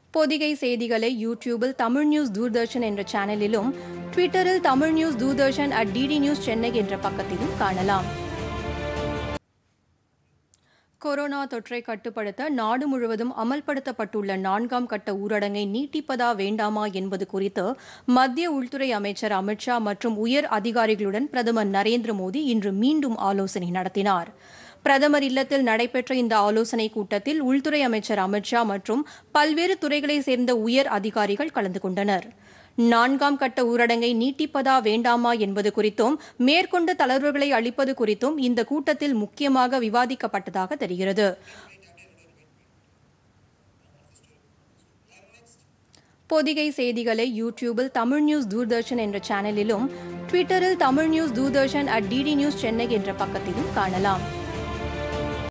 பொதிகை செய்திகளை யூடியூபில் தமிழ் நியூஸ் தூர்தர்ஷன் என்ற சேனலிலும், ட்விட்டரில் Tamil news Doordarshan @DD news Chennai என்ற பக்கத்திலும் காணலாம். கொரோனா தொற்றை கட்டுப்படுத்த நாடு முழுவதும் அமல்படுத்தப்பட்டுள்ள 4ஆம் கட்ட ஊரடங்கை நீட்டிப்பதா வேண்டாமா என்பது குறித்து மத்திய உள்துறை அமைச்சர் அமித் ஷா மற்றும் உயர் அதிகாரிகளுடன் பிரதமர் நரேந்திர மோடி இன்று மீண்டும் ஆலோசனை நடத்தினார். பிரதமர் இல்லத்தில் நடைபெற்ற இந்த ஆலோசனைக் கூட்டத்தில் உள்துறை அமைச்சர் அமித் ஷா மற்றும் பல்வேறு துறைகளைச் சேர்ந்த உயர் அதிகாரிகள் கலந்து கொண்டனர். 4ஆம் கட்ட ஊரடங்கை நீட்டிப்பதா வேண்டாமா என்பது குறித்தும் மேற்கொண்டு தளர்வுகளை அளிப்பது குறித்தும் இந்த கூட்டத்தில் முக்கியமாக விவாதிக்கப்பட்டதாக தெரிகிறது. பொதிகை செய்திகளை யூடியூபில் தமிழ் நியூஸ் தூர்தர்ஷன் என்ற சேனலிலும், ட்விட்டரில் Tamil news Doordarshan @DD news Chennai என்ற பக்கத்திலும் காணலாம்.